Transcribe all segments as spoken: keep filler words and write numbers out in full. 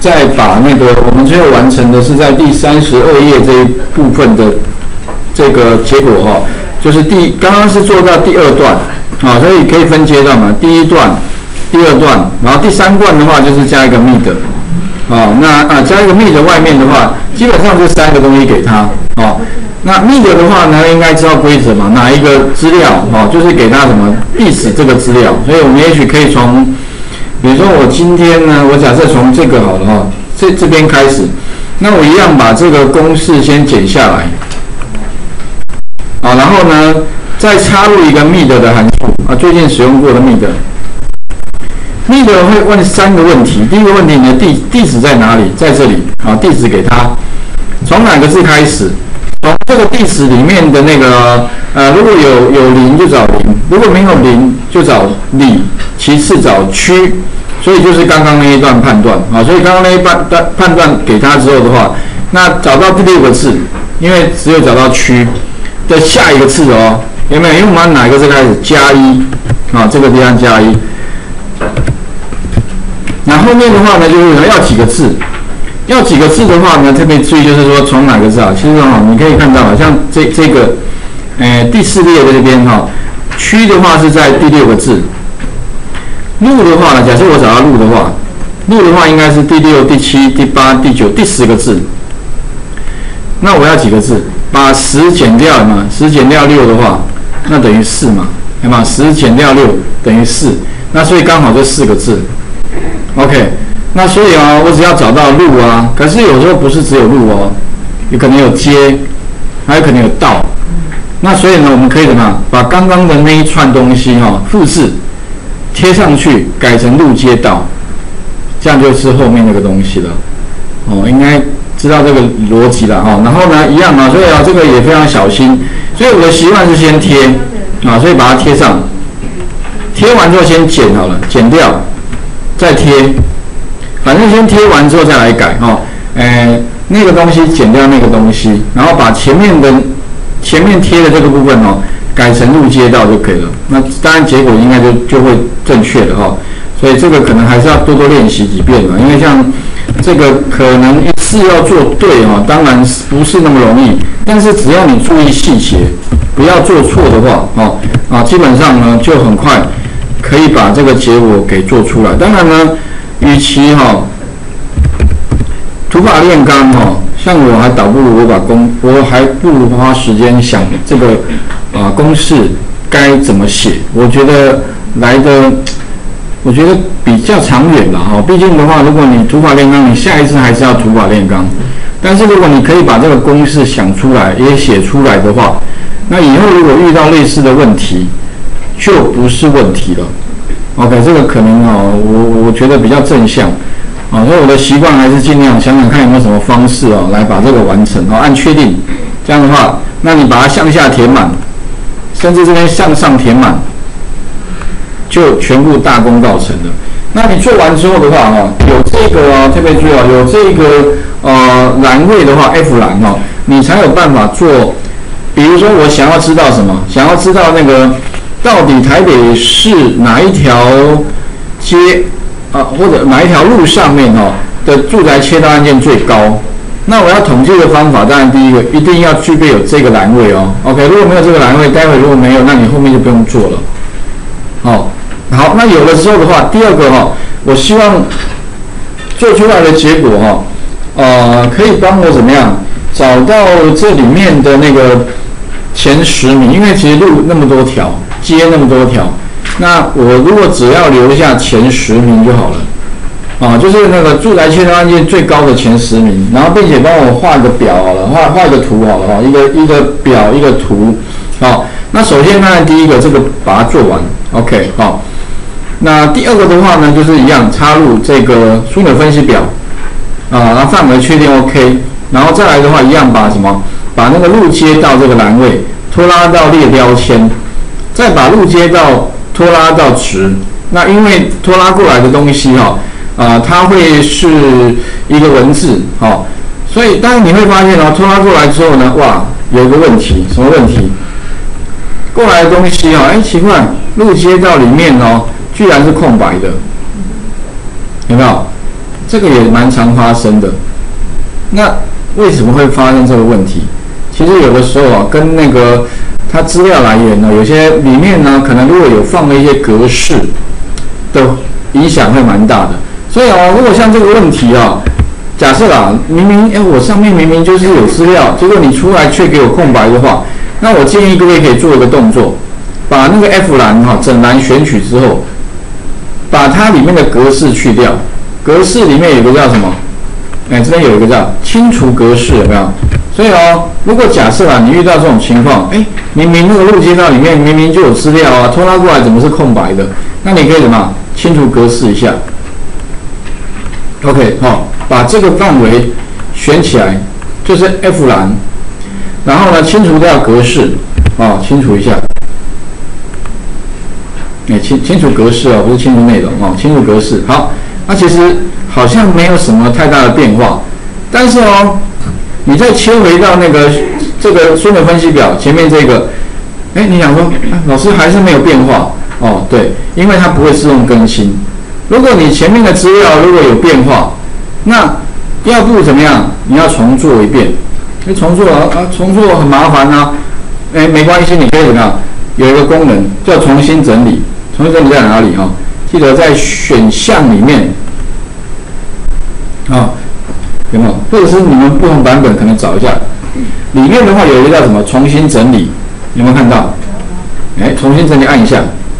再把那个我们最后完成的是在第三十二页这一部分的这个结果哈、哦，就是第刚刚是做到第二段啊，所以可以分阶段嘛，第一段、第二段，然后第三段的话就是加一个 mid 啊，那啊加一个 mid 外面的话，基本上这三个东西给他啊。那 mid 的话呢，应该知道规则嘛，哪一个资料哦，就是给他什么 disk 这个资料，所以我们也许可以从，比如说我今天呢，我假设从这个好了哈，这这边开始，那我一样把这个公式先剪下来，啊，然后呢再插入一个 mid 的函数啊，最近使用过的 mid。mid 会问三个问题，第一个问题，你的地地址在哪里？在这里啊，地址给他，从哪个字开始？从这个地址里面的那个呃，如果有有零就找零，如果没有零就找里，其次找区，所以就是刚刚那一段判断啊。所以刚刚那一段判断给他之后的话，那找到第六个字，因为只有找到区的下一个字哦，有没有？因为我们按哪个字开始？加一啊，这个地方加一。那后面的话呢，就是要几个字？要几个字的话呢，特别注意就是说从哪个字啊？其实哈，你可以看到，好像这这个，呃，第四列的这边哈，区的话是在第六个字。路的话呢，假设我找到路的话，路的话应该是第六、第七、第八、第九、第十个字。那我要几个字？把十减掉嘛，十减掉六的话，那等于四嘛，对吗？十减掉六等于四，那所以刚好就四个字。OK。那所以啊，我只要找到路啊，可是有时候不是只有路哦，有可能有街，还有可能有道。那所以呢，我们可以怎么样？把刚刚的那一串东西哈、哦、复制贴上去，改成路街道，这样就是后面那个东西了。哦，应该知道这个逻辑了哈、哦。然后呢，一样啊，所以啊，这个也非常小心。所以我的习惯是先贴啊，所以把它贴上，贴完之后先剪好了，剪掉，再贴。反正先贴完之后再来改哈、哦，呃，那个东西剪掉那个东西，然后把前面的前面贴的这个部分哦改成路街道就可以了。那当然结果应该就就会正确的哈、哦，所以这个可能还是要多多练习几遍嘛，因为像这个可能一次要做对哈、哦，当然不是那么容易，但是只要你注意细节，不要做错的话哦啊，基本上呢就很快可以把这个结果给做出来。当然呢。与其哈、哦，土法炼钢哈、哦，像我还倒不如我把公，我还不如花时间想这个啊、呃、公式该怎么写，我觉得来的，我觉得比较长远了哈。毕竟的话，如果你土法炼钢，你下一次还是要土法炼钢。但是如果你可以把这个公式想出来，也写出来的话，那以后如果遇到类似的问题，就不是问题了。OK， 这个可能哦，我我觉得比较正向，啊，所以我的习惯还是尽量想想看有没有什么方式哦，来把这个完成哦，按确定，这样的话，那你把它向下填满，甚至这边向上填满，就全部大功告成了。那你做完之后的话哦，有这个哦，特别注意哦，有这个呃栏位的话 ，F 栏哦，你才有办法做。比如说我想要知道什么，想要知道那个。到底台北市哪一条街啊，或者哪一条路上面哦的住宅窃盗案件最高？那我要统计的方法，当然第一个一定要具备有这个栏位哦。OK， 如果没有这个栏位，待会如果没有，那你后面就不用做了。哦，好，那有了之后的话，第二个哈、哦，我希望做出来的结果哈、哦，呃，可以帮我怎么样找到这里面的那个前十名，因为其实路那么多条。接那么多条，那我如果只要留下前十名就好了，啊，就是那个住宅窃盗案件最高的前十名，然后并且帮我画个表好了，画画一个图好了哈，一个一个表一个图，好，那首先当然第一个这个把它做完 ，OK， 好，那第二个的话呢，就是一样插入这个枢纽分析表，啊，然后范围确定 OK， 然后再来的话一样把什么，把那个路街道这个栏位拖拉到列标签。再把路街道拖拉到值，那因为拖拉过来的东西哈、哦，啊、呃，它会是一个文字，哈、哦，所以当然你会发现哦，拖拉过来之后呢，哇，有一个问题，什么问题？过来的东西哦，哎，奇怪，路街道里面哦，居然是空白的，有没有？ 这个也蛮常发生的。那为什么会发生这个问题？其实有的时候啊，跟那个它资料来源呢，有些里面呢，可能如果有放了一些格式的影响会蛮大的。所以啊，如果像这个问题啊，假设啦，明明哎，我上面明明就是有资料，结果你出来却给我空白的话，那我建议各位可以做一个动作，把那个 F 栏哈整栏选取之后，把它里面的格式去掉。格式里面有个叫什么？哎，这边有一个叫清除格式，有没有？所以哦，如果假设啊，你遇到这种情况，哎，明明那个路街道里面明明就有资料啊，拖拉过来怎么是空白的？那你可以怎么清除格式一下 ？OK， 好、哦，把这个范围选起来，就是 F 栏，然后呢，清除掉格式，哦，清除一下，哎，清清除格式哦，不是清除内容哦，清除格式。好，那其实好像没有什么太大的变化，但是哦。你再切回到那个这个枢纽分析表前面这个，哎，你想说，老师还是没有变化哦？对，因为它不会自动更新。如果你前面的资料如果有变化，那要不怎么样？你要重做一遍。哎，重做啊啊，重做很麻烦啊。哎，没关系，你可以怎么样？有一个功能叫重新整理。重新整理在哪里啊？记得在选项里面啊。有没有？或者是你们不同版本可能找一下，里面的话有一个叫什么重新整理，有没有看到？哎，重新整理按一下，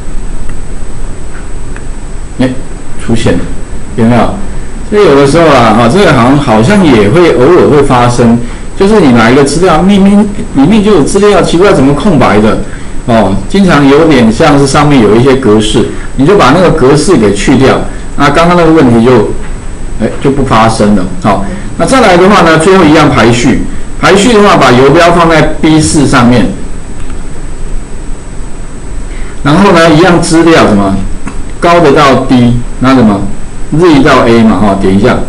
哎，出现了，有没有？所以有的时候啊，哈，这个好像好像也会偶尔会发生，就是你拿一个资料，明明里面就有资料，奇怪怎么空白的？哦，经常有点像是上面有一些格式，你就把那个格式给去掉，那刚刚那个问题就。哎，就不发生了。好，那再来的话呢，最后一样排序。排序的话，把游标放在 B 四 上面，然后呢，一样资料什么高的到 D， 那什么 Z 到 A 嘛，哈，点一下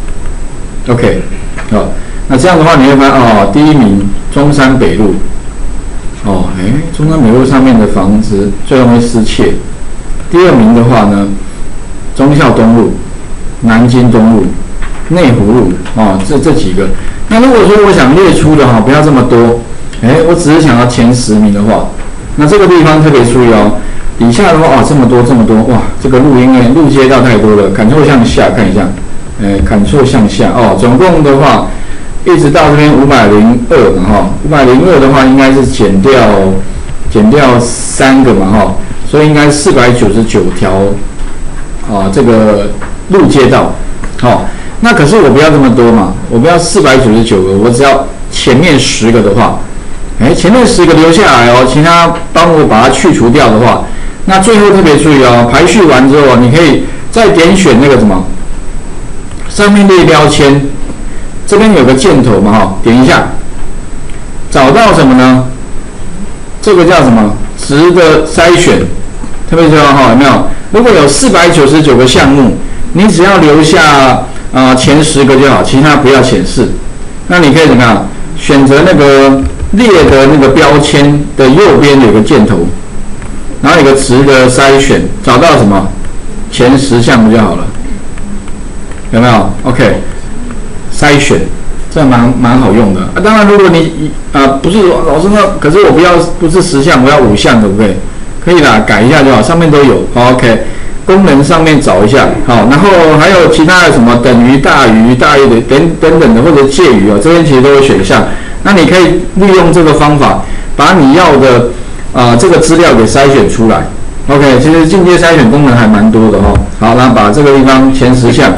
，OK， 好，那这样的话你会发现哦，第一名中山北路，哦，哎，中山北路上面的房子最容易失窃。第二名的话呢，忠孝东路。南京东路、内湖路哦，这这几个。那如果说我想列出的哈，不要这么多，哎，我只是想要前十名的话，那这个地方特别注意哦。底下的话哦，这么多这么多哇，这个路因为路街道太多了，Ctrl向下看一下，哎 ，Ctrl向下哦，总共的话一直到这边五百零二嘛哈，五百零二的话应该是减掉减掉三个嘛哈，所以应该四百九十九条啊这个。路街道，好、哦，那可是我不要这么多嘛，我不要四百九十九个，我只要前面十个的话，哎，前面十个留下来哦，其他帮我把它去除掉的话，那最后特别注意哦，排序完之后，你可以再点选那个什么，上面列标签，这边有个箭头嘛，哈，点一下，找到什么呢？这个叫什么？值的筛选，特别注意哈，有没有？如果有四百九十九个项目。你只要留下啊、呃、前十个就好，其他不要显示。那你可以怎么样？选择那个列的那个标签的右边有个箭头，然后有个值的筛选，找到什么前十项目就好了，有没有 ？OK， 筛选，这蛮蛮好用的啊。当然，如果你啊、呃、不是老师那，可是我不要不是十项，我要五项，可不可以？可以啦，改一下就好，上面都有。好 OK。功能上面找一下，好，然后还有其他的什么等于、大于、大于的等等等的，或者介于啊，这边其实都有选项。那你可以利用这个方法，把你要的啊、呃、这个资料给筛选出来。OK， 其实进阶筛选功能还蛮多的哈、哦。好，那把这个地方前十项，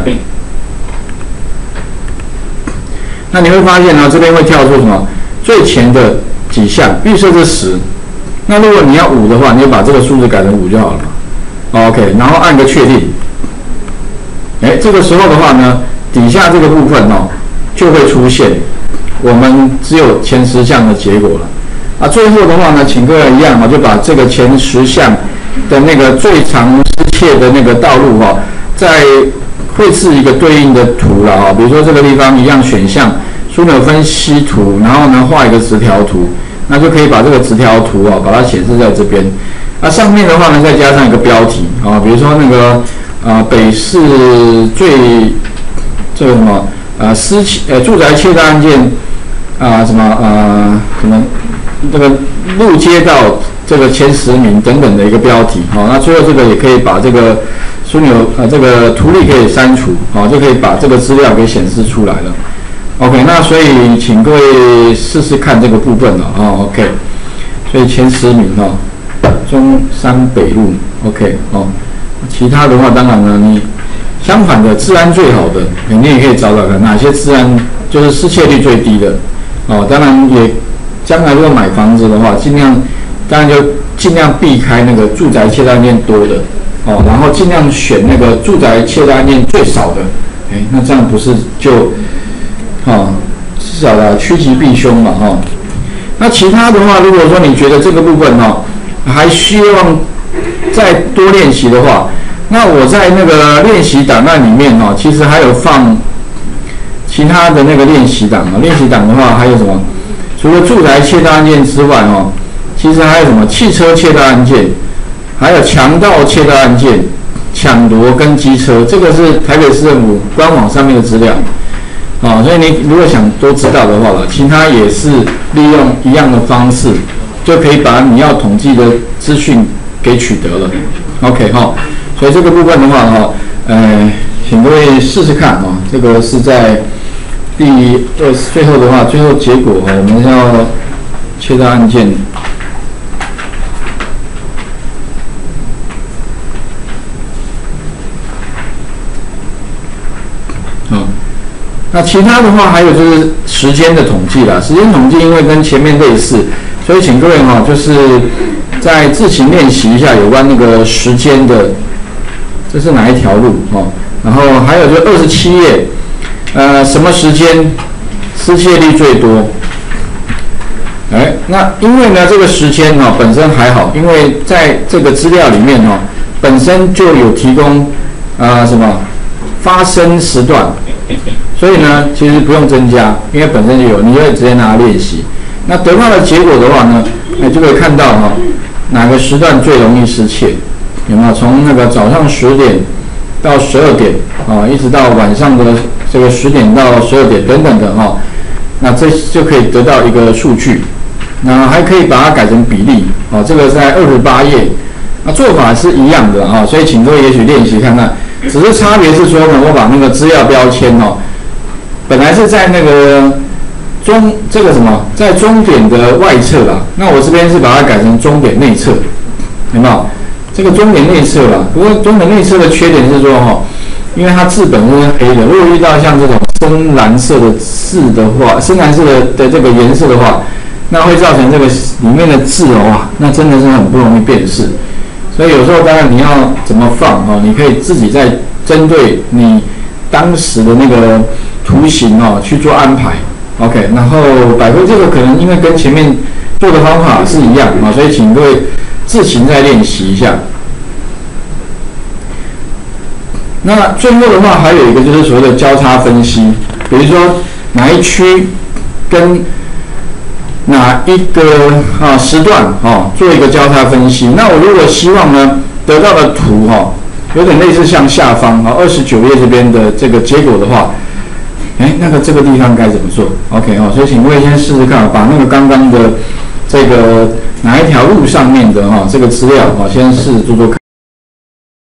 那你会发现呢，这边会跳出什么最前的几项，预设是十。那如果你要五的话，你就把这个数字改成五就好了嘛。OK， 然后按个确定，哎，这个时候的话呢，底下这个部分哦就会出现我们只有前十项的结果了。啊，最后的话呢，请各位一样哦，就把这个前十项的那个最常失窃的那个道路哈、哦，再绘制一个对应的图了啊、哦。比如说这个地方一样选项枢纽分析图，然后呢画一个直条图，那就可以把这个直条图啊、哦，把它显示在这边。那、啊、上面的话呢，再加上一个标题啊，比如说那个呃北市最这个什么呃私呃住宅窃盗案件啊、呃、什么呃什么这个入街到这个前十名等等的一个标题，好、哦，那最后这个也可以把这个枢纽呃这个图例可以删除，好、哦，就可以把这个资料给显示出来了。OK， 那所以请各位试试看这个部分了啊、哦。OK， 所以前十名哦，中山北路 OK 哦，其他的话当然呢，你相反的治安最好的，你也可以找找看哪些治安就是失窃率最低的哦。当然也将来如果买房子的话，尽量。当然就尽量避开那个住宅窃盗案件多的哦，然后尽量选那个住宅窃盗案件最少的，哎，那这样不是就，哦，至少的趋吉避凶嘛哈、哦。那其他的话，如果说你觉得这个部分哦还希望再多练习的话，那我在那个练习档案里面哦，其实还有放其他的那个练习档啊。练习档的话还有什么？除了住宅窃盗案件之外哦。其实还有什么汽车窃盗案件，还有强盗窃盗案件、抢夺跟机车，这个是台北市政府官网上面的资料，啊、哦，所以你如果想都知道的话了，其他也是利用一样的方式，就可以把你要统计的资讯给取得了。OK 哈、哦，所以这个部分的话哈、哦，呃，请各位试试看啊、哦，这个是在第二最后的话，最后结果哈、哦，我们要窃盗案件。那其他的话还有就是时间的统计啦，时间统计因为跟前面类似，所以请各位哈、哦，就是在自行练习一下有关那个时间的，这是哪一条路哦？然后还有就二十七页，呃，什么时间失窃率最多？哎，那因为呢这个时间哦本身还好，因为在这个资料里面哦本身就有提供啊、呃、什么发生时段。所以呢，其实不用增加，因为本身就有，你就会直接拿来练习。那得到的结果的话呢，你就可以看到哈、哦，哪个时段最容易失窃，有没有？从那个早上十点到十二点啊、哦，一直到晚上的这个十点到十二点等等的哈、哦，那这就可以得到一个数据。那还可以把它改成比例啊、哦，这个在二十八页，那做法是一样的啊、哦，所以请各位也许练习看看。只是差别是说呢，我把那个资料标签哦，本来是在那个终这个什么，在终点的外侧啦，那我这边是把它改成终点内侧，有没有？这个终点内侧啦，不过终点内侧的缺点是说哈，因为它字本身是黑的，如果遇到像这种深蓝色的字的话，深蓝色的的这个颜色的话，那会造成这个里面的字哦，那真的是很不容易辨识。所以有时候当然你要怎么放哦，你可以自己再针对你当时的那个图形哦去做安排 ，OK。然后百科这个可能因为跟前面做的方法是一样啊、哦，所以请各位自行再练习一下。那最后的话还有一个就是所谓的交叉分析，比如说哪一区跟哪一个啊时段哦做一个交叉分析？那我如果希望呢得到的图哈、哦，有点类似像下方啊二十九页这边的这个结果的话，哎，那个这个地方该怎么做 ？OK 哦，所以请各位先试试看，把那个刚刚的这个哪一条路上面的哈、哦、这个资料啊、哦，先试做做看。